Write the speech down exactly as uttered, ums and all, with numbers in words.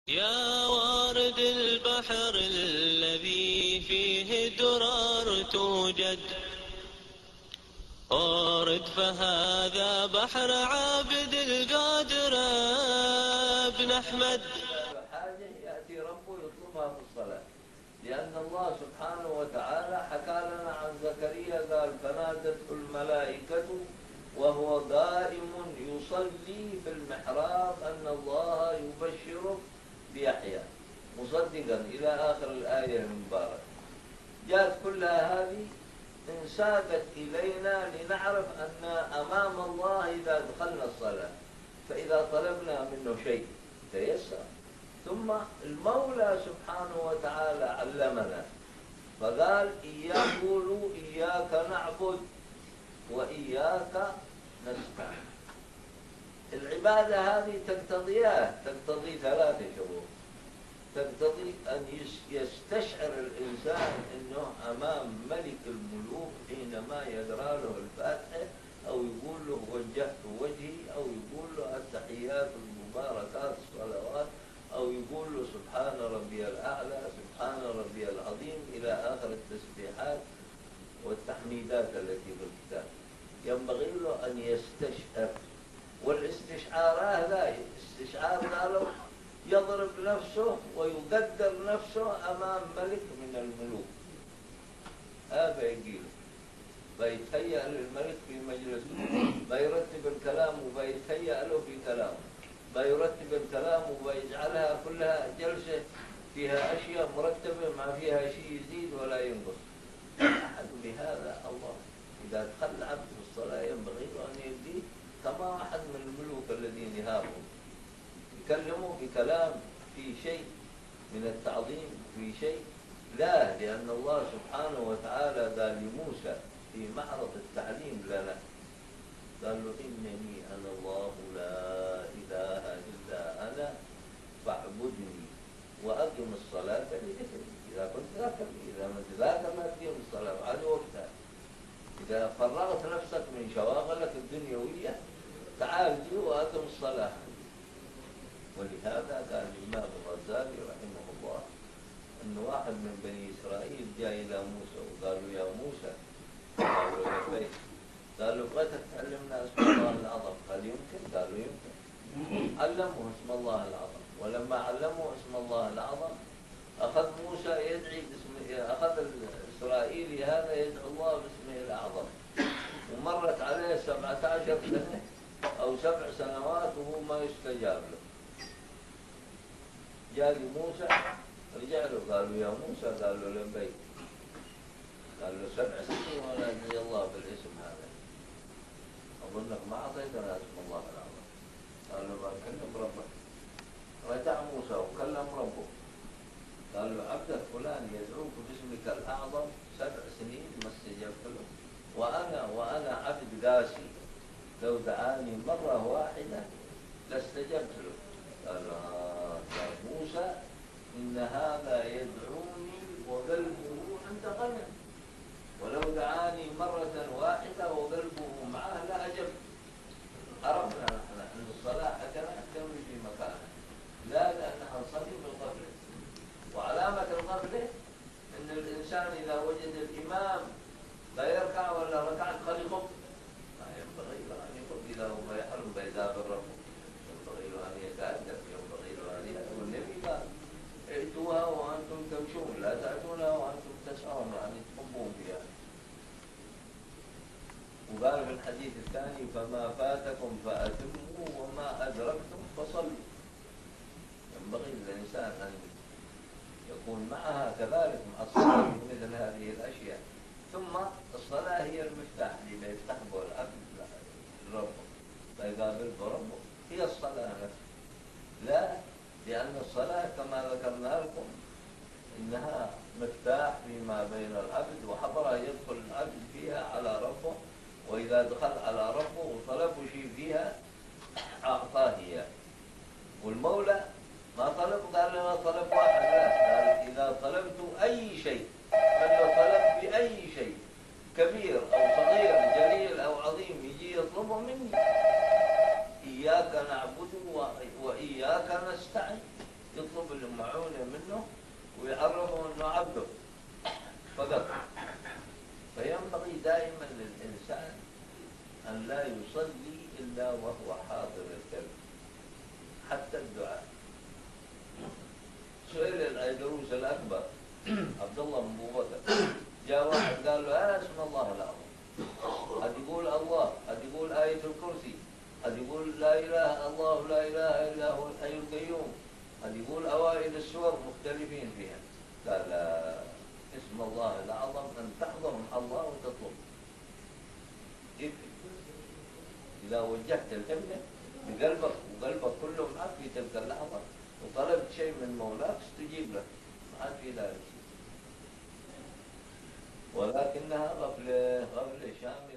يا وارد البحر الذي فيه درر توجد، ارد فهذا بحر عابد القادر ابن أحمد. حاجة يأتي ربه يطلبها في الصلاة، لأن الله سبحانه وتعالى حكى لنا عن زكريا قال فنادته الملائكة وهو قائم يصلي في المحراب أن الله يبشرك بيحيى مصدقا إلى آخر الآية المباركة. جاءت كلها هذه انساقت إلينا لنعرف أن أمام الله إذا دخلنا الصلاة فإذا طلبنا منه شيء تيسر. ثم المولى سبحانه وتعالى علمنا فقال إياك قولوا إياك نعبد وإياك نستعين. العبادة هذه تقتضيها تقتضي ثلاثة شروط. تقتضي أن يستشعر الإنسان أنه أمام ملك الملوك حينما يقرأ له الفاتحة أو يقول له وجهت وجهي أو يقول له التحيات المباركات الصلوات أو يقول له سبحان ربي الأعلى سبحان ربي العظيم إلى آخر التسبيحات والتحميدات التي في الكتاب. ينبغي له أن يستشعر، والاستشعار هذا استشعار قالوا يضرب نفسه ويقدر نفسه أمام ملك من الملوك. هذا يقيله بيتهيأ للملك في مجلسه، بيرتب الكلام وبيتهيأ له في كلامه، بيرتب الكلام وبيجعلها كلها جلسة فيها أشياء مرتبة ما فيها شيء يزيد ولا ينقص. أحد بهذا الله إذا دخل العبد في الصلاة ينبغي له أن يبديه كما واحد من الملوك الذين يهابون يكلموا بكلام في شيء من التعظيم في شيء لا، لأن الله سبحانه وتعالى قال لموسى في معرض التعليم لنا قال له إنني أنا الله لا إله إلا أنا فاعبدني وأقم الصلاة لذكري. إذا كنت ذاكر إذا ما تذاكر ما تقيم الصلاة بعد وقتها. إذا فرغت نفسك من شواغلك الدنيوية تعال جي وأقم الصلاة. ولهذا قال الإمام الغزالي رحمه الله أن واحد من بني إسرائيل جاء إلى موسى وقالوا يا موسى قالوا لبيك قالوا بغيتك تعلمنا اسم الله العظم. قال يمكن؟ قالوا يمكن. علمه اسم الله العظم، ولما علمه اسم الله العظم أخذ موسى يدعي باسم أخذ الإسرائيلي هذا يدعو الله باسمه الأعظم، ومرت عليه سبعة عشر سنة أو سبع سنوات وهو ما يستجاب له. جاء لموسى رجع له قالوا يا موسى قال له لبيك. قال له سبع سنين ولا يدعي الله بالاسم هذا، أظنك ما أعطيتنا اسم الله العظم. قال له بكلم ربك. رجع موسى وكلم ربه قال له عبدك فلان يدعوك باسمك الأعظم سبع سنين ما استجبت له، وأنا وأنا عبد قاسي لو دعاني مرة واحدة لاستجبت له. قال له يا موسى إن هذا يدعوني وقلبه عند غنم، ولو دعاني مرة واحدة وقلبه معه لا أجب. عرفنا نحن أن الصلاة حكنا تمشي في مكانها، لا لأنها نصلي بالغفلة. وعلامة الغفلة أن الإنسان إذا وجد الإمام لا يركع ولا ركعت خلي خط، ما ينبغي له أن يخط إذا هو يحرم بيذاب الرب، ينبغي له أن يتأدب، ينبغي له أن يأتوا. النبي قال ائتوها وأنتم تمشون لا تأتونها وأنتم تسعون، يعني تحبون فيها. وقال في الحديث الثاني فما فاتكم فأتموا وما أدركتم فصلوا. ينبغي للإنسان أن يكون معها كذلك مع الصلاة في مثل هذه الأشياء. ثم الصلاة هي المفتاح لما يفتح به العبد ربه فيقابل بربه، هي الصلاة نفسها. لا، لأن الصلاة كما ذكرنا لكم إنها مفتاح فيما بين العبد وحضرة يدخل العبد فيها على ربه، وإذا دخل على ربه وطلبه شيء فيها أعطاه إياه. والمولى ما طلب قال لنا طلب واحد، لا قال إذا طلبت أي شيء فليطلب بأي شيء كبير أو صغير جليل أو عظيم يجي يطلبه مني. إياك نعبد وإياك نستعين. يطلب منه ويعرفه أنه عبده فقط. فينبغي دائما للإنسان أن لا يصلي إلا وهو حاضر القلب حتى الدعاء. سئل الأيدروس الأكبر عبد الله بن أبو بكر، جاء واحد قال له أنا اسم الله الأعظم، قد يقول الله، قد يقول آية الكرسي، قد يقول لا إله الله لا إله إلا هو الحي القيوم، قد يقول أوائل السور مختلفين فيها. قال لا، اسم الله الأعظم أن تحضر مع الله وتطلب. إذا وجهت الهمة بقلبك وقلبك كله معك في تلك اللحظة وطلبت شيء من مولاك استجيب له، ما عاد في ذلك. ولكنها غفلة غفلة شاملة.